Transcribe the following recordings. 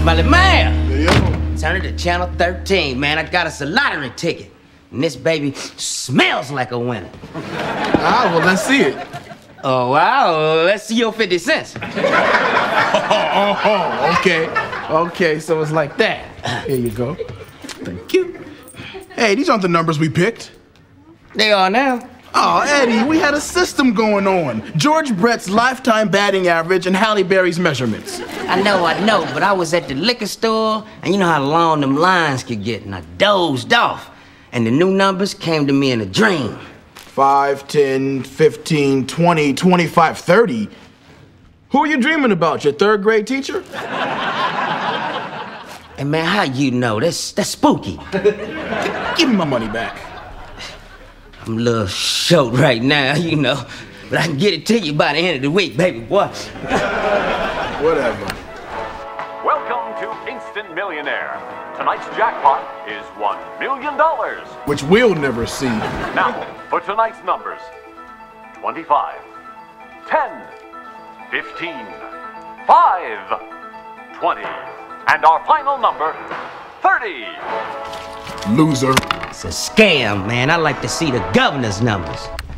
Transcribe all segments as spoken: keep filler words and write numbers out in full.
Smiley man! Yo. Turn it to channel thirteen, man. I got us a lottery ticket. And this baby smells like a winner. Ah, well, let's see it. Oh, wow. Let's see your fifty cents. Oh, oh, oh, okay. Okay, so it's like that. Here you go. Thank you. Hey, these aren't the numbers we picked. They are now. Oh, Eddie, we had a system going on. George Brett's lifetime batting average and Halle Berry's measurements. I know, I know, but I was at the liquor store, and you know how long them lines could get, and I dozed off. And the new numbers came to me in a dream. five, ten, fifteen, twenty, twenty-five, thirty. Who are you dreaming about, your third grade teacher? Hey, man, how you know? That's, that's spooky. Give me my money back. I'm a little short right now, you know, but I can get it to you by the end of the week, baby boy. Whatever. Welcome to Instant Millionaire. Tonight's jackpot is one million dollars. Which we'll never see. Now, for tonight's numbers. twenty-five, ten, fifteen, five, twenty, and our final number, thirty. Loser. It's a scam, man. I like to see the governor's numbers.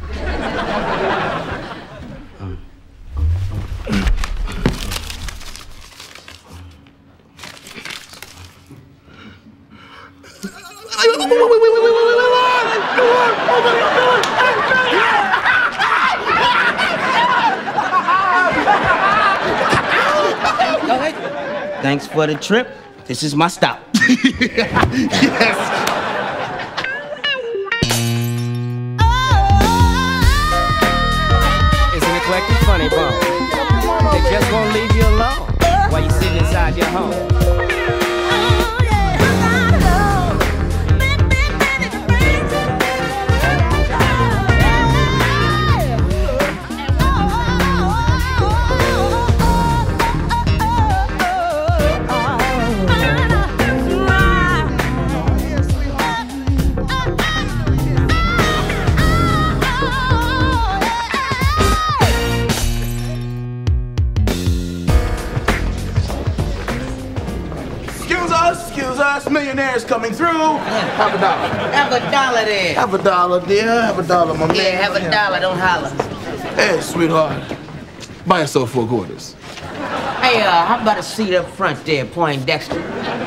Okay. Thanks for the trip. This is my stop. Yes. Funny bone. They just won't leave you alone while you're sitting inside your home. Excuse us, millionaires coming through. Have a dollar. Have a dollar there. Have a dollar, dear. Have a dollar, my man. Yeah, have a dollar, don't holler. Hey, sweetheart. Buy yourself four quarters. Hey, uh, how about a seat up front there, Poindexter?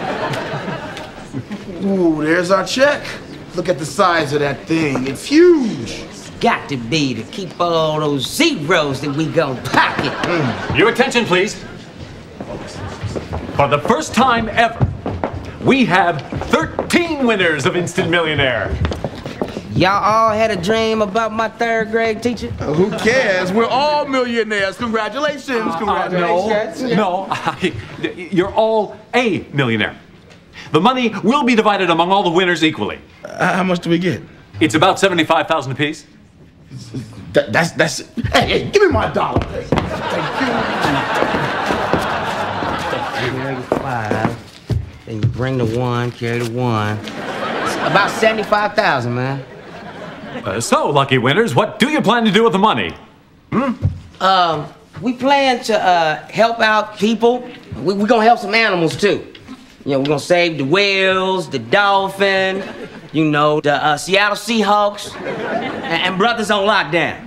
Ooh, there's our check. Look at the size of that thing. It's huge. It's got to be to keep all those zeros that we gon' pocket. Mm. Your attention, please. For the first time ever, we have thirteen winners of Instant Millionaire. Y'all all had a dream about my third grade teacher? Uh, who cares? We're all millionaires. Congratulations. Congratulations. Uh, no, no. I, you're all a millionaire. The money will be divided among all the winners equally. Uh, how much do we get? It's about seventy-five thousand apiece. That, that's, that's, hey, hey, give me my dollar. Thank you. Carry five, then you bring the one, carry the one. It's about seventy-five thousand, man. Uh, so, lucky winners, what do you plan to do with the money? Hmm? Um, we plan to uh, help out people. We, we're gonna help some animals too. You know, we're gonna save the whales, the dolphin, you know, the uh, Seattle Seahawks, and, and Brothers on Lockdown.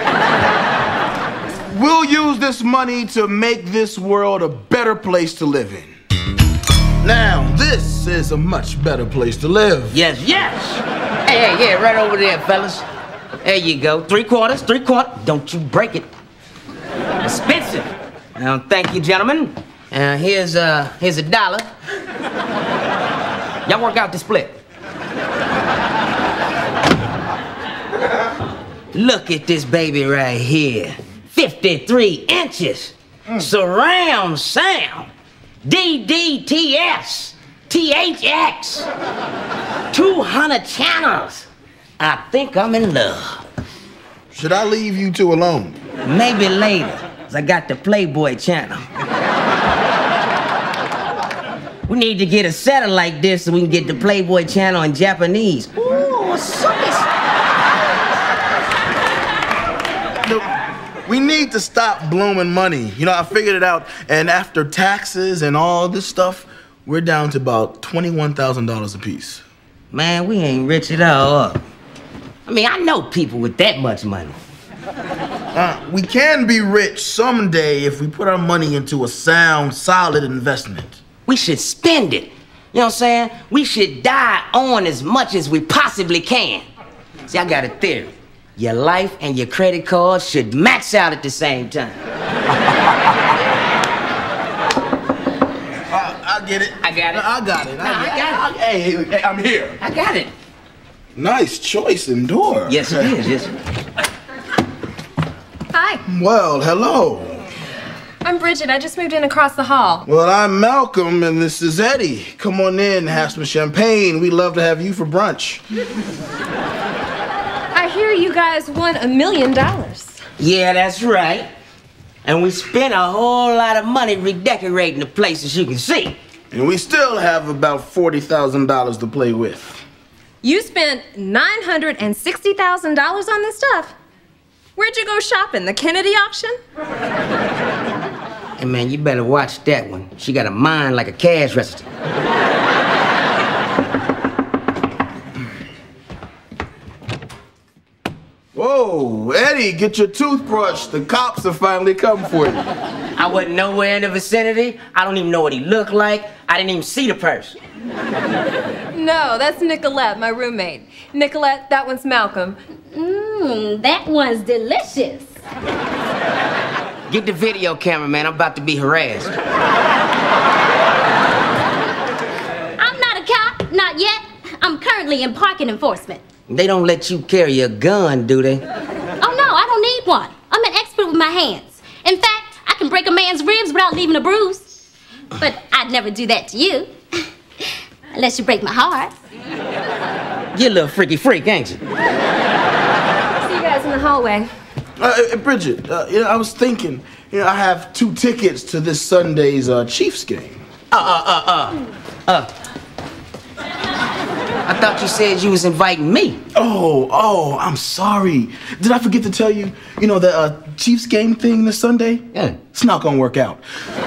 We'll use this money to make this world a better place to live in. Now, this is a much better place to live. Yes, yes. Hey, hey, yeah, right over there, fellas. There you go. Three quarters, three quarters. Don't you break it. Expensive. Now, thank you, gentlemen. Uh, here's, uh, here's a dollar. Y'all work out the split. Look at this baby right here. fifty-three inches. Mm. Surround sound. D D T S. T H X. two hundred channels. I think I'm in love. Should I leave you two alone? Maybe later, cause I got the Playboy channel. We need to get a setup like this so we can get the Playboy channel in Japanese. Ooh, so We need to stop blooming money. You know, I figured it out, and after taxes and all this stuff, we're down to about twenty-one thousand dollars apiece. Man, we ain't rich at all. I mean, I know people with that much money. Uh, we can be rich someday if we put our money into a sound, solid investment. We should spend it. You know what I'm saying? We should die on as much as we possibly can. See, I got a theory. Your life and your credit cards should max out at the same time. I get it. I got it. I got it. I, No, I got it. Hey, hey, hey, I'm here. I got it. Nice choice in door. Yes, it is. Yes. Hi, Well, hello. I'm Bridget. I just moved in across the hall. Well, I'm Malcolm, and this is Eddie. Come on in, have some champagne. We'd love to have you for brunch. I hear you guys won a million dollars. Yeah, that's right. And we spent a whole lot of money redecorating the place, as you can see. And we still have about forty thousand dollars to play with. You spent nine hundred sixty thousand dollars on this stuff. Where'd you go shopping? The Kennedy auction? Hey, man, you better watch that one. She got a mind like a cash register. Whoa, Eddie, get your toothbrush. The cops have finally come for you. I wasn't nowhere in the vicinity. I don't even know what he looked like. I didn't even see the person. No, that's Nicolette, my roommate. Nicolette, that one's Malcolm. Mmm, that one's delicious. Get the video camera, man. I'm about to be harassed. I'm not a cop, not yet. I'm currently in parking enforcement. They don't let you carry a gun, do they? Oh no, I don't need one. I'm an expert with my hands. In fact, I can break a man's ribs without leaving a bruise. But I'd never do that to you. Unless you break my heart. You a little freaky freak, ain't you? See you guys in the hallway. Uh, uh, Bridget, uh, you know, I was thinking, you know, I have two tickets to this Sunday's uh, Chiefs game. Uh, uh, uh, uh. Uh. I thought you said you was inviting me. Oh, oh, I'm sorry. Did I forget to tell you, you know, the uh, Chiefs game thing this Sunday? Yeah. It's not gonna work out.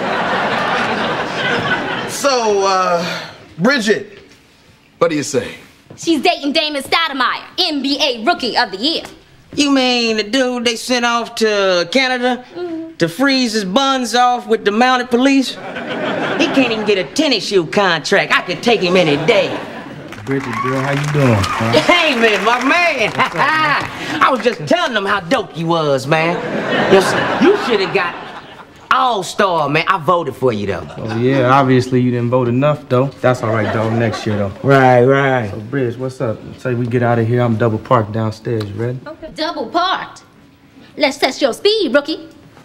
So, uh, Bridget, what do you say? She's dating Damon Stoudemire, N B A Rookie of the Year. You mean the dude they sent off to Canada mm-hmm. to freeze his buns off with the mounted police? He can't even get a tennis shoe contract. I could take him any day. Bridget, girl, how you doing? Huh? Hey, man, my man. I was just telling them how dope you was, man. You, you should have got All-Star, man. I voted for you, though. Oh, yeah, obviously you didn't vote enough, though. That's all right, though, next year, though. Right, right. So, Bridge, what's up? Say we get out of here. I'm double parked downstairs. You ready? Okay. Double parked. Let's test your speed, rookie.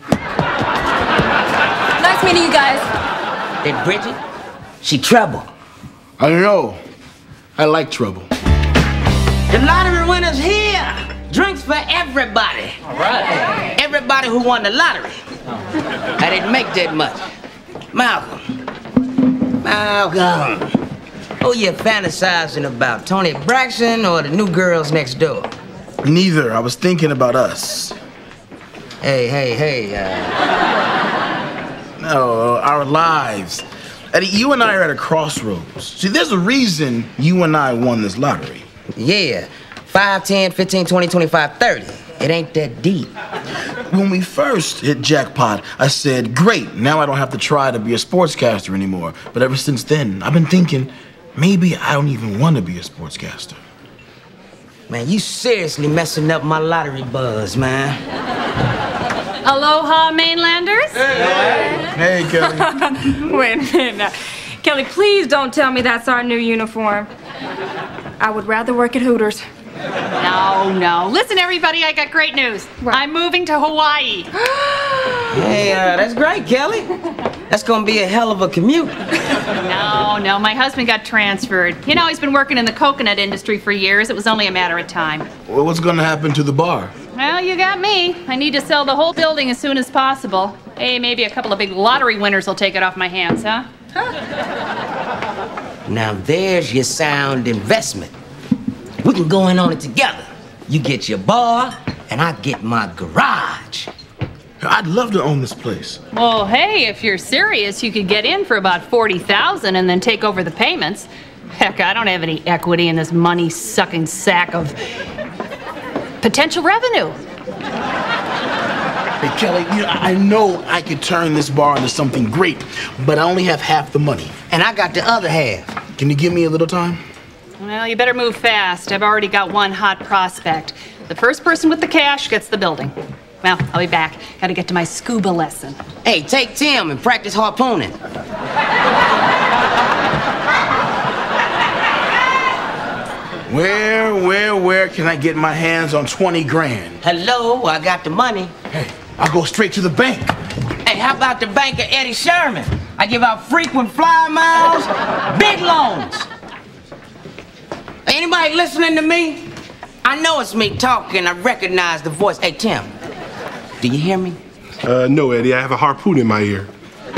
Nice meeting you guys. That Bridget, she trouble. I don't know. I like trouble. The lottery winner's here. Drinks for everybody. All right. Everybody who won the lottery. I didn't make that much. Malcolm. Malcolm. Who you fantasizing about? Tony Braxton or the new girls next door? Neither. I was thinking about us. Hey, hey, hey. Uh... No, our lives. Eddie, you and I are at a crossroads. See, there's a reason you and I won this lottery. Yeah. five, ten, fifteen, twenty, twenty-five, thirty. It ain't that deep. When we first hit jackpot, I said, great, now I don't have to try to be a sportscaster anymore. But ever since then, I've been thinking, maybe I don't even want to be a sportscaster. Man, you seriously messing up my lottery buzz, man. Aloha, mainlanders. Hey, Kelly. Wait a minute now. Kelly, please don't tell me that's our new uniform. I would rather work at Hooters. No, no. Listen, everybody, I got great news. What? I'm moving to Hawaii. Hey, uh, that's great, Kelly. That's gonna be a hell of a commute. No, no, my husband got transferred. You know, he's been working in the coconut industry for years. It was only a matter of time. Well, what's going to happen to the bar? Well, you got me. I need to sell the whole building as soon as possible. Hey, maybe a couple of big lottery winners will take it off my hands, huh? Now there's your sound investment. We can go in on it together. You get your bar, and I get my garage. I'd love to own this place. Well, hey, if you're serious, you could get in for about forty thousand dollars and then take over the payments. Heck, I don't have any equity in this money-sucking sack of potential revenue. Hey, Kelly, you know, I know I could turn this bar into something great, but I only have half the money. And I got the other half. Can you give me a little time? Well, you better move fast. I've already got one hot prospect. The first person with the cash gets the building. Well, I'll be back. Gotta get to my scuba lesson. Hey, take Tim and practice harpooning. Where, where, where can I get my hands on twenty grand? Hello, I got the money. Hey, I'll go straight to the bank. Hey, how about the bank of Eddie Sherman? I give out frequent flyer miles, big loans. Anybody listening to me? I know it's me talking. I recognize the voice. Hey, Tim, do you hear me? Uh, no, Eddie, I have a harpoon in my ear.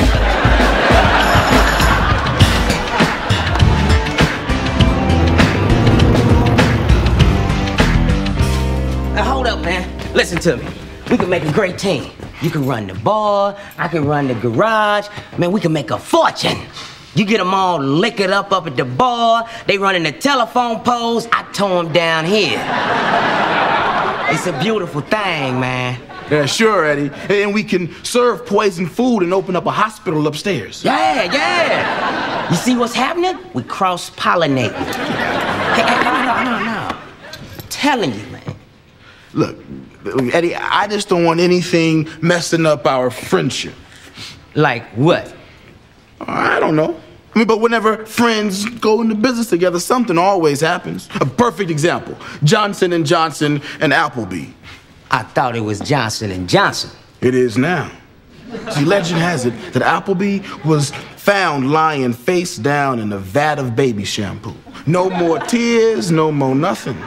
Now, hold up, man. Listen to me. We can make a great team. You can run the bar, I can run the garage. Man, we can make a fortune. You get them all liquored up up at the bar. They running the telephone poles. I tow them down here. It's a beautiful thing, man. Yeah, sure, Eddie. And we can serve poison food and open up a hospital upstairs. Yeah, yeah. You see what's happening? We cross-pollinate. Hey, hey, no, no, no, no. I'm telling you, man. Look, Eddie, I just don't want anything messing up our friendship. Like what? I don't know. I mean, but whenever friends go into business together, something always happens. A perfect example, Johnson and Johnson and Applebee. I thought it was Johnson and Johnson. It is now. See, legend has it that Applebee was found lying face down in a vat of baby shampoo. No more tears, no more nothing.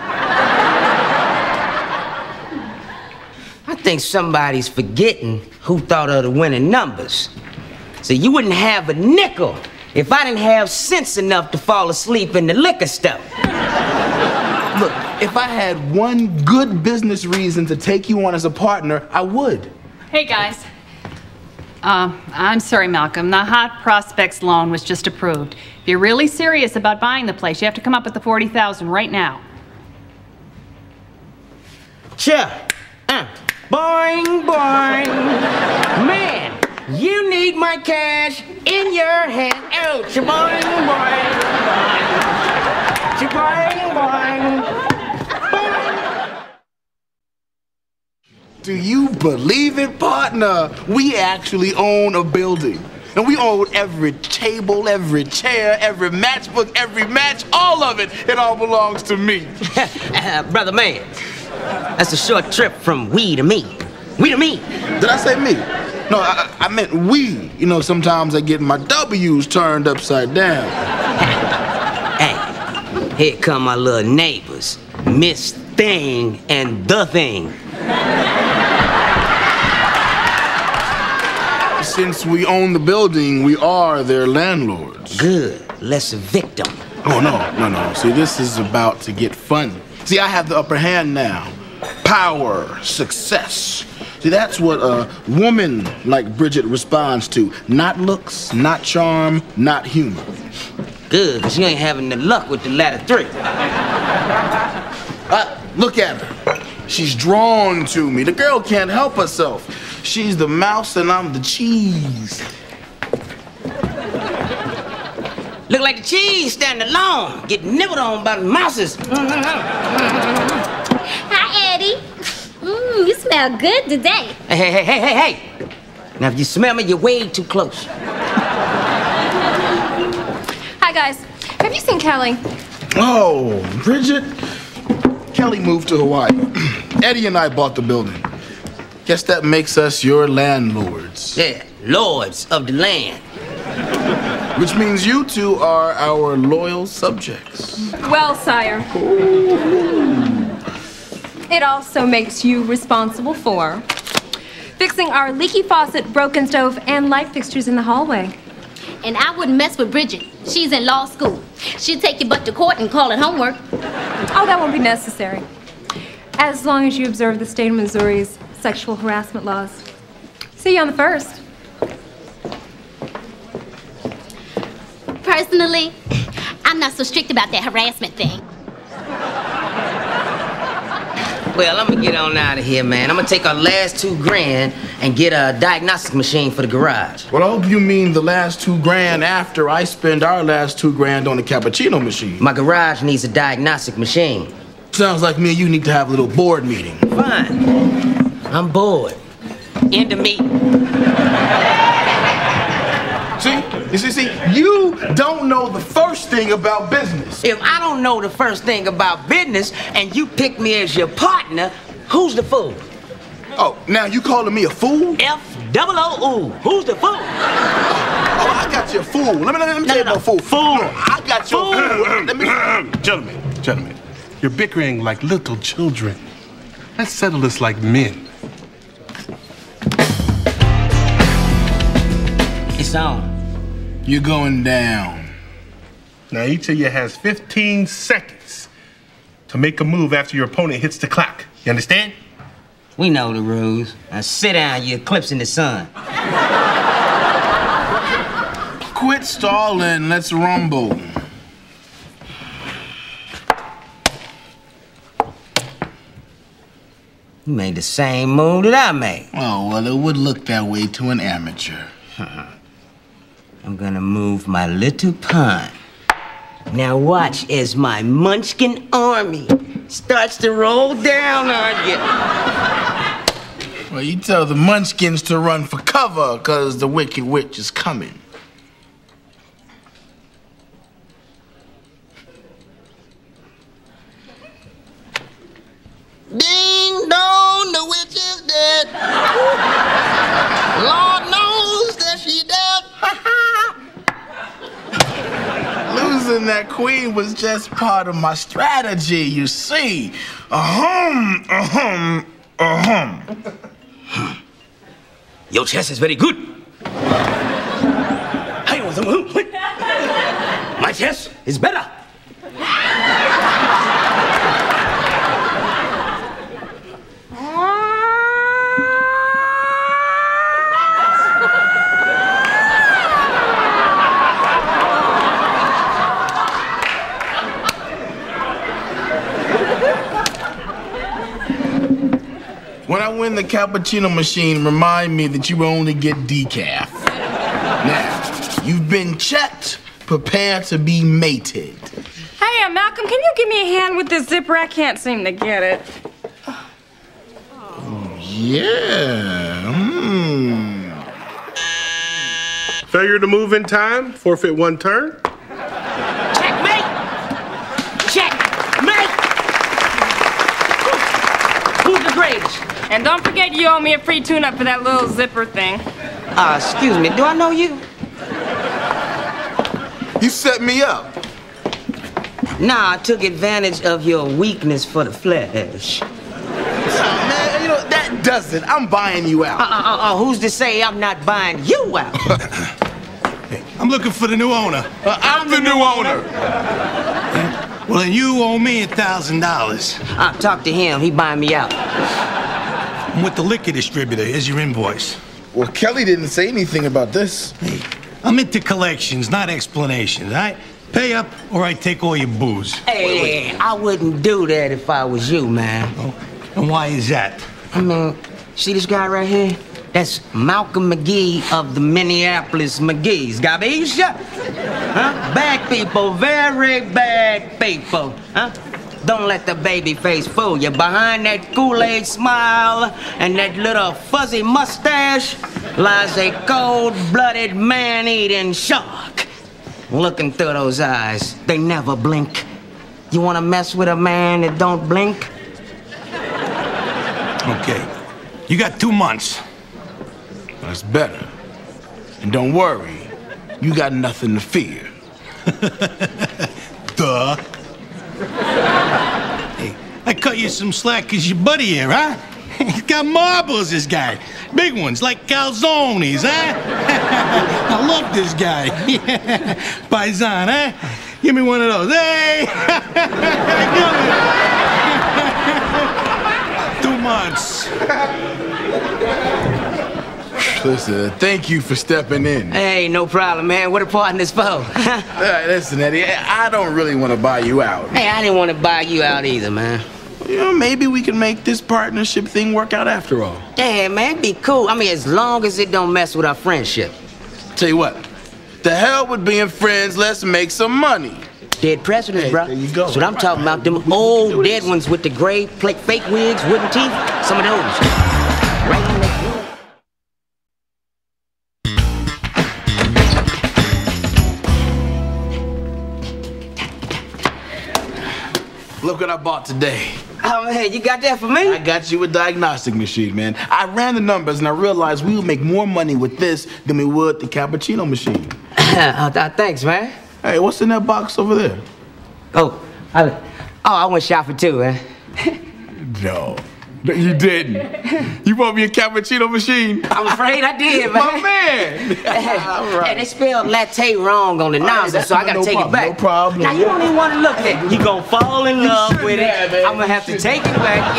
I think somebody's forgetting who thought of the winning numbers. So you wouldn't have a nickel if I didn't have sense enough to fall asleep in the liquor store. Look, if I had one good business reason to take you on as a partner, I would. Hey, guys. Uh, I'm sorry, Malcolm. The Hot Prospects loan was just approved. If you're really serious about buying the place, you have to come up with the forty thousand dollars right now. Sure. Uh, boing, boing. Man, you need my cash in your hand. Oh, shaboing, boing, boing. Shaboing, boing. Do you believe it, partner? We actually own a building. And we own every table, every chair, every matchbook, every match, all of it. It all belongs to me. uh, brother man, that's a short trip from we to me. We to me. Did I say me? No, I, I meant we. You know, sometimes I get my W's turned upside down. Hey, here come my little neighbors, Miss Thing and the Thing. Since we own the building, we are their landlords. Good. Let's evict them. Oh, no, no, no. See, this is about to get fun. See, I have the upper hand now. Power, success. See, that's what a woman like Bridget responds to. Not looks, not charm, not humor. Good, because you ain't having the luck with the latter three. Uh, look at her. She's drawn to me. The girl can't help herself. She's the mouse and I'm the cheese. Look like the cheese standing alone, getting nibbled on by the mouses. Hi, Eddie. Mmm, you smell good today. Hey, hey, hey, hey, hey, hey. Now, if you smell me, you're way too close. Hi, guys. Have you seen Kelly? Oh, Bridget. Kelly moved to Hawaii. Eddie and I bought the building. Guess that makes us your landlords. Yeah, lords of the land. Which means you two are our loyal subjects. Well, sire. It also makes you responsible for fixing our leaky faucet, broken stove, and light fixtures in the hallway. And I wouldn't mess with Bridget. She's in law school. She'd take your butt to court and call it homework. Oh, that won't be necessary. As long as you observe the state of Missouri's sexual harassment laws. See you on the first. Personally, I'm not so strict about that harassment thing. Well, I'm gonna get on out of here, man. I'm gonna take our last two grand and get a diagnostic machine for the garage. Well, I hope you mean the last two grand after I spend our last two grand on the cappuccino machine. My garage needs a diagnostic machine. Sounds like me and you need to have a little board meeting. Fine. I'm bored. End of meeting. See? You see, see, you don't know the first thing about business. If I don't know the first thing about business and you pick me as your partner, who's the fool? Oh, now you calling me a fool? F double O U. Who's the fool? Oh, I got you a fool. Let me, let me tell you no, about fool. Fool. No, I got you Fool. a fool. Let me... Gentlemen, gentlemen, you're bickering like little children. Let's settle this like men. It's on. You're going down. Now, each of you has fifteen seconds to make a move after your opponent hits the clock. You understand? We know the rules. Now sit down, you eclipse in the sun. Quit stalling. Let's rumble. You made the same move that I made. Oh, well, it would look that way to an amateur. I'm gonna move my little pawn. Now watch as my munchkin army starts to roll down on you. Well, you tell the munchkins to run for cover, because the Wicked Witch is coming. Ding dong, the witch is dead. Lord knows that she dead. Losing that queen was just part of my strategy, you see. Ahem, ahem, ahem. Your chess is very good. My chess is better. When I win the cappuccino machine, remind me that you only get decaf. Now, you've been checked. Prepare to be mated. Hey, uh, Malcolm, can you give me a hand with this zipper? I can't seem to get it. Yeah. Hmm. Failure to move in time, forfeit one turn. Checkmate! Checkmate! Who's the greatest? And don't forget you owe me a free tune-up for that little zipper thing. Uh, excuse me, do I know you? You set me up. Nah, I took advantage of your weakness for the flesh. Man, you know, that does it. I'm buying you out. Uh, uh, uh, who's to say I'm not buying you out? I'm looking for the new owner. Uh, I'm the new owner. Well, then you owe me a thousand dollars. Uh, talk to him. He buying me out. I'm with the liquor distributor. Here's your invoice. Well, Kelly didn't say anything about this. Hey, I'm into collections, not explanations, all right? Pay up or I take all your booze. Hey, I wouldn't do that if I was you, man. Oh, and why is that? I mean, see this guy right here? That's Malcolm McGee of the Minneapolis McGee's. Gabisha? Huh? Bad people, very bad people. Huh? Don't let the baby face fool you. Behind that Kool-Aid smile and that little fuzzy mustache lies a cold-blooded man-eating shark. Looking through those eyes, they never blink. You want to mess with a man that don't blink? Okay. You got two months. That's better. And don't worry, you got nothing to fear. Duh. Hey, I cut you some slack because your buddy here, huh? He's got marbles, this guy. Big ones, like calzones, huh? I love this guy. Paisan, huh? Give me one of those. Hey! Two months. Listen, thank you for stepping in. Hey, no problem, man. What a partner's for? All right, listen, Eddie, I don't really want to buy you out. Hey, I didn't want to buy you out either, man. You know, maybe we can make this partnership thing work out after all. Yeah, man, it'd be cool. I mean, as long as it don't mess with our friendship. Tell you what, the hell with being friends, let's make some money. Dead presidents, Hey, bro. there you go. That's what I'm talking about. Them old dead ones with the gray fake fake wigs, wooden teeth. Some of those. Right in the... Look what I bought today. Oh, man, you got that for me? I got you a diagnostic machine, man. I ran the numbers and I realized we would make more money with this than we would the cappuccino machine. oh, th thanks, man. Hey, what's in that box over there? Oh, I, oh, I went shopping too, man. No, you didn't. You bought me a cappuccino machine. I'm afraid I did, man. My man. All right. Hey, they spelled latte wrong on the nozzle, right, so I gotta no take problem, it back. no problem. Now, you don't even want to look at it. You gonna fall in love with it. have, man. I'm gonna have to take it back.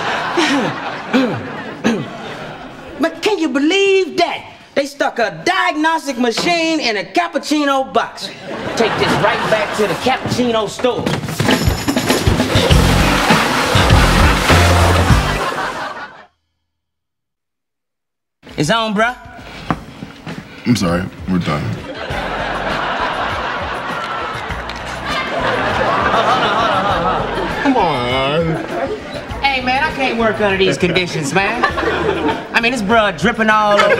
But can you believe that? They stuck a diagnostic machine in a cappuccino box. Take this right back to the cappuccino store. It's on, bruh. I'm sorry, we're done. Come on. Hey, man, I can't work under these conditions, man. I mean, this bruh dripping all over.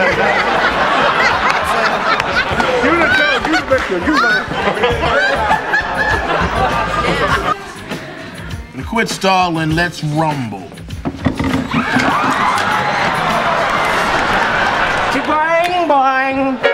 You the judge, you the victor, you the... Quit stalling, let's rumble. Boing, boing.